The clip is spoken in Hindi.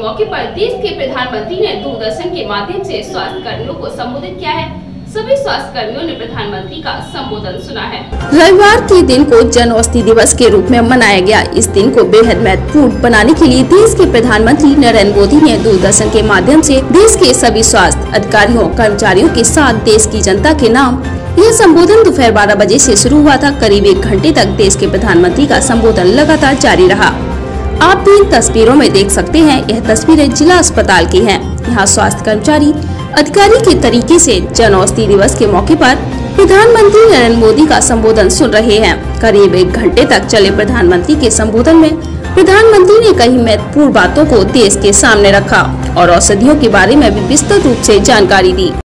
मौके पर देश के प्रधानमंत्री ने दूरदर्शन के माध्यम से स्वास्थ्य कर्मियों को संबोधित किया है। सभी स्वास्थ्य कर्मियों ने प्रधानमंत्री का संबोधन सुना है। रविवार के दिन को जन औषधि दिवस के रूप में मनाया गया। इस दिन को बेहद महत्वपूर्ण बनाने के लिए देश के प्रधानमंत्री नरेंद्र मोदी ने दूरदर्शन के माध्यम से देश के सभी स्वास्थ्य अधिकारियों कर्मचारियों के साथ देश की जनता के नाम यह संबोधन दोपहर 12 बजे से शुरू हुआ था। करीब 1 घंटे तक देश के प्रधानमंत्री का संबोधन लगातार जारी रहा। आप भी इन तस्वीरों में देख सकते हैं, यह तस्वीरें जिला अस्पताल की हैं। यहाँ स्वास्थ्य कर्मचारी अधिकारी के तरीके से जन औषधि दिवस के मौके पर प्रधानमंत्री नरेंद्र मोदी का संबोधन सुन रहे हैं। करीब 1 घंटे तक चले प्रधानमंत्री के संबोधन में प्रधानमंत्री ने कई महत्वपूर्ण बातों को देश के सामने रखा और औषधियों के बारे में भी विस्तृत रूप से जानकारी दी।